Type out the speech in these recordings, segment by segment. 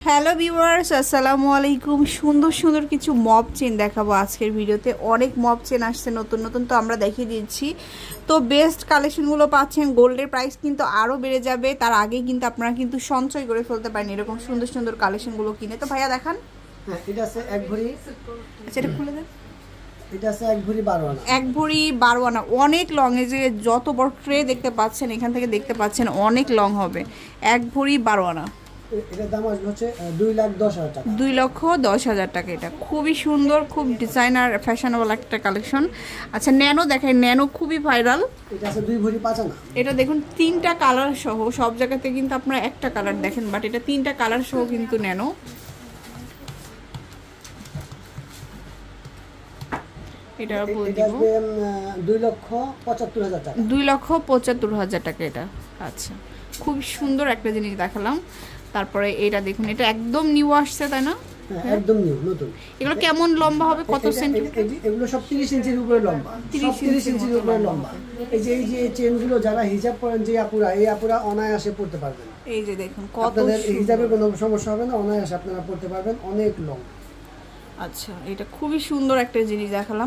Hello viewers, আসসালামু আলাইকুম। সুন্দর সুন্দর কিছু মপ চেন দেখাবো আজকের ভিডিওতে। অনেক মপ চেন আসছে নতুন নতুন, তো আমরা দেখিয়ে দিচ্ছি। তো বেস্ট কালেকশনগুলো পাচ্ছেন। গোল্ডের প্রাইস কিন্তু আরও বেড়ে যাবে, তার আগেই কিন্তু আপনারা কিন্তু সঞ্চয় করে ফেলতে পারেন এরকম সুন্দর সুন্দর কালেকশনগুলো কিনে। তো ভাইয়া দেখান। হ্যাঁ, এটা আছে এক ভরি। আচ্ছা, এটা খুলে দেন। এটা আছে এক ভরি 12 আনা। এক ভরি 12 আনা, অনেক লং। এই যে যত বড় ট্রে দেখতে পাচ্ছেন, এখান থেকে দেখতে পাচ্ছেন অনেক লং হবে। এক ভরি 12 আনা, এটার দাম আসবে হচ্ছে 2,10,000 টাকা। 2,10,000 টাকা। এটা খুবই সুন্দর, খুব ডিজাইনার ফ্যাশনেবল একটা কালেকশন। আচ্ছা, ন্যানো দেখাই। ন্যানো খুবই ভাইরাল। এটা আছে 2 ভরি 5 আনা। এটা দেখুন 3টা কালার সহ। সব জায়গাতে কিন্তু আপনারা একটা কালার দেখেন, বাট এটা 3টা কালার সহ কিন্তু ন্যানো। এটা বলে দিব 2,75,000 টাকা। 2,75,000 টাকা এটা। আচ্ছা, খুব সুন্দর একটা জিনিস দেখালাম। তারপরে এটা দেখুন, এটা একদম নিউ আসছে, তাই না? একদম নিউ, নতুন। এগুলো কেমন লম্বা হবে, কত সেন্টিমিটার? এগুলো সব 30 ইঞ্চির উপরে লম্বা। 30 ইঞ্চির উপরে লম্বা। এই যে চেনগুলো যারা হিজাব পরেন, যে এই আপুরা অনায়াসে পড়তে পারবেন। এই যে দেখুন কত আপনাদের হিজাবের কোনো সমস্যা হবে না, অনায়াসে আপনারা পড়তে পারবেন। অনেক লং। আচ্ছা, এটা খুবই সুন্দর একটা জিনিস দেখালাম।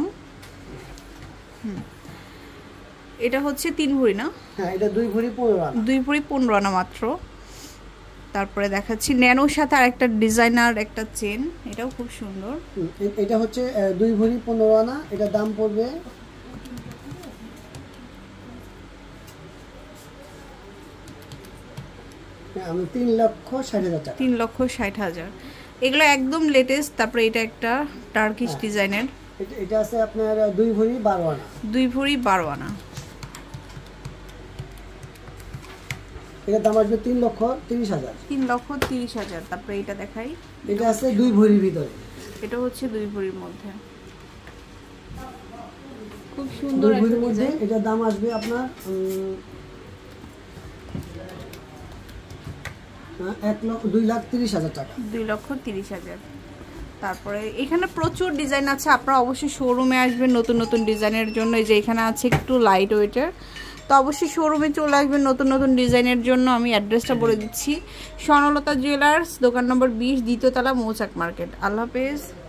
এটা হচ্ছে 3 ভরি না? হ্যাঁ, এটা 2 ভরি 15 আনা। 2 ভরি 15 আনা মাত্র। তারপরে দেখাচ্ছি ন্যানোর সাথে আরেকটা ডিজাইনার একটা চেন, এটাও খুব সুন্দর। এটা হচ্ছে 2 ভরি 15 আনা। এটা দাম পড়বে আমি 3,60,000 টাকা। 3,60,000। এগুলো একদম লেটেস্ট। তারপরে এটা একটা টার্কিশ ডিজাইনের। এটা আছে আপনার 2 ভরি 12 আনা। 2 ভরি 12 আনা। এটার দাম আসবে 3,30,000। 3,30,000। তারপরে এটা দেখাই। এটা আছে 2 ভরির ভিতরে। এটা হচ্ছে 2 ভরির মধ্যে, খুব সুন্দর 2 ভরির মধ্যে। এটার দাম আসবে আপনার 2,30,000 টাকা। 2,30,000। তারপরে এখানে প্রচুর ডিজাইন আছে, আপনারা অবশ্যই শোরুমে আসবেন নতুন নতুন ডিজাইনের জন্য। এই যে এখানে আছে একটু লাইট ওয়েটের, তো অবশ্যই শোরুমে চলে আসবেন নতুন নতুন ডিজাইনের জন্য। আমি অ্যাড্রেসটা বলে দিচ্ছি। স্বর্ণলতা জুয়েলার্স, দোকান নম্বর 20, দ্বিতীয় তলা, মৌচাক মার্কেট। আল্লাহ হাফেজ।